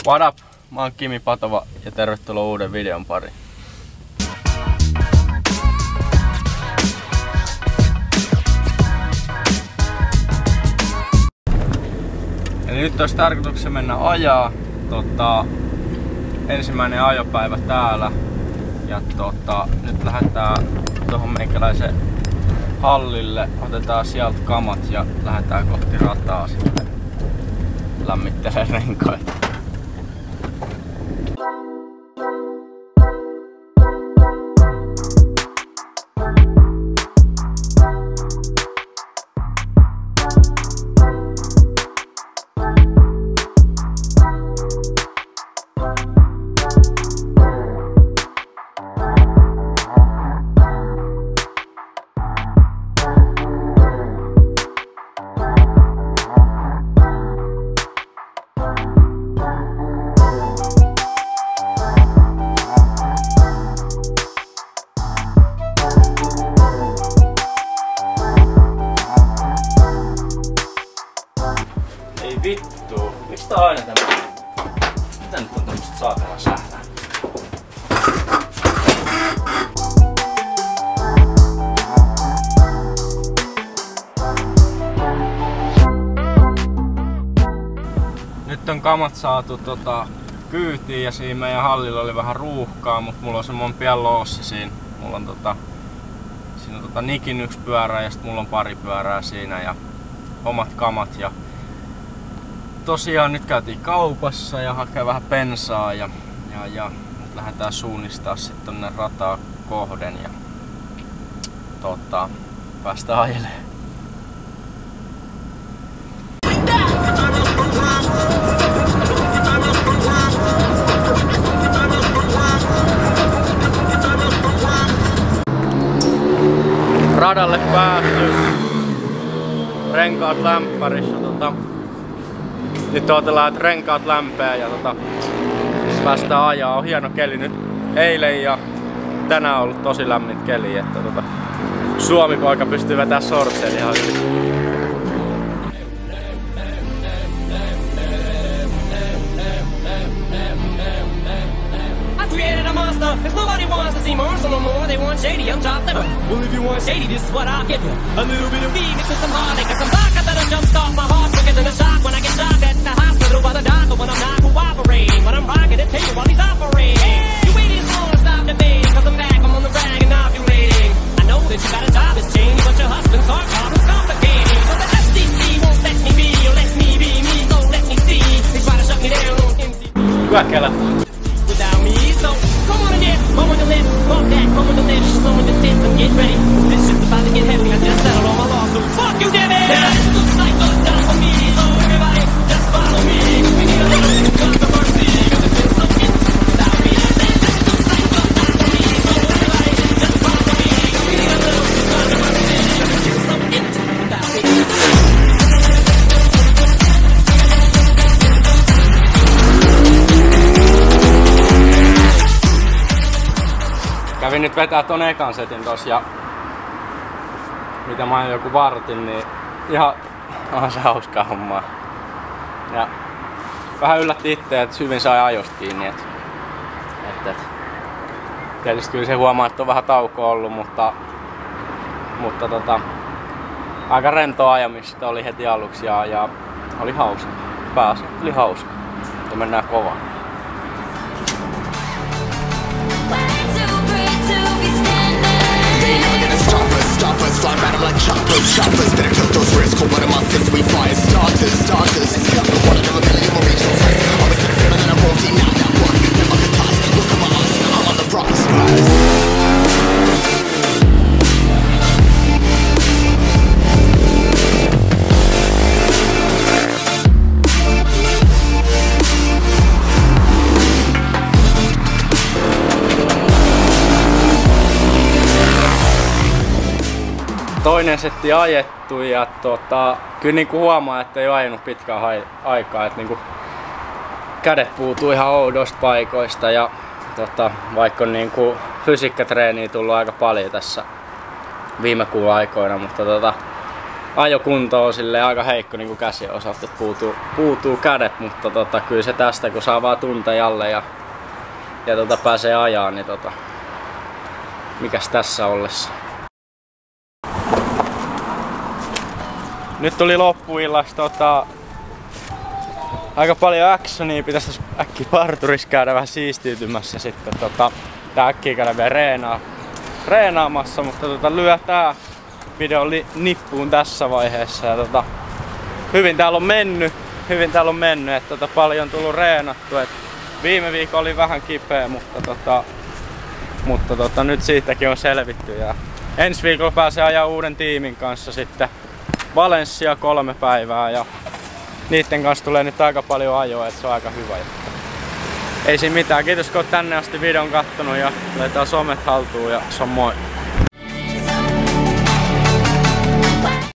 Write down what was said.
What up? Mä oon Kimi Patova ja tervetuloa uuden videon pariin. Eli nyt olisi tarkoituksena mennä ajaa. Ensimmäinen ajopäivä täällä. Ja nyt lähdetään tuohon meikäläisen hallille. Otetaan sieltä kamat ja lähdetään kohti rataa sitten lämmittelee renkaita. Ei vittu, miksi tää on aina tämmönen? Mitä nyt on tämmöstä saatana sählää? Nyt on kamat saatu kyytiin ja siinä meidän hallilla oli vähän ruuhkaa, mutta mulla on semmonen pian loossi siinä. Mulla on siinä on Nikin yksi pyörä ja sit mulla on pari pyörää siinä ja omat kamat. Ja tosiaan nyt käytiin kaupassa ja hakee vähän bensaa ja nyt lähdetään suunnistaa sitten tonne rataa kohden ja päästään ajelemaan. Radalle päästy. Renkaat lämpärissä. Nyt odotellaan, että renkaat lämpää ja päästään ajaa. On hieno keli nyt. Eilen ja tänään on ollut tosi lämmin keli, että Suomi-poika pystyy vetämään sortseja ihan hyvin. Cause nobody wants to see Marshall no more, they want shady, I'm chopped liver. Well if you want shady, this is what I'll give you. A little bit of me mixed with some heartache and some vodka that'll jumpstart my heart quicker than a shock when I get shocked at the hospital by the doctor when I'm not cooperating. When I'm rocking it, take you while he's operating. You waiting long to stop debating, cause I'm back, I'm on the rag and ovulating. I know that you got a job that's changed, but your husband's heart problem's complicated. So the FCC won't let me be, or let me be me, so let me see. They try to shut me down on MTV. Without me, so come on again, come with the lips, bump that, come with the lips, some with the tits, and get ready. This shit's about to get heavy, I just settled all my lawsuits. Fuck you, damn it! Now this looks like a job for me, so everybody just follow me. Cause we need a little controversy, cause it's been so interesting without me. This looks like a job for me, so everybody just follow me. Cause we need a little controversy, cause it's been so interesting without me. Kävin nyt vetää ton ekan setin tossa ja mitä mä oon joku vartin, niin ihan on se hauskaa hommaa. Ja vähän yllätti itse, että hyvin sai ajosta kiinni. Tietysti kyllä se huomaa, että on vähän taukoa ollut, mutta aika rentoa ajamista oli heti aluksi ja oli hauska. Pääasia oli hauska. Ja mennään kovaa. Stop us, fly at 'em like choppers. Better kill those risks, cold blood in my fists, we fire starters. It's got the water, never million more regional fights. Always in a feeling that I won't be now, that one. Never could toss, look at my eyes, I'm on the rocks. Toinen setti ajettu ja kyllä niinku huomaa, että ei ole ajanut pitkään aikaa, että niinku kädet puutuu ihan oudoista paikoista ja vaikka on niinku fysiikkatreeniä tullut aika paljon tässä viime kuun aikoina, mutta ajokunto on silleen aika heikko niinku käsien osalta, että puutuu kädet, mutta kyllä se tästä kun saa vaan tuntejalle ja pääsee ajaa, niin mikäs tässä ollessa. Nyt tuli loppuillasta aika paljon actionia, pitäisi äkkiä parturissa käydä vähän siistiytymässä sitten tää äkkiä käydä vielä reenaamassa, mutta lyö tää video nippuun tässä vaiheessa ja hyvin täällä on mennyt, että paljon on tullut reenattu, et viime viikolla oli vähän kipeä, mutta nyt siitäkin on selvitty ja ensi viikolla pääsee ajaa uuden tiimin kanssa sitten Valencia 3 päivää ja niitten kanssa tulee nyt aika paljon ajoa, että se on aika hyvä. Ei siinä mitään, kiitos kun oot tänne asti videon kattonut ja laitetaan somet haltuun ja se on moi!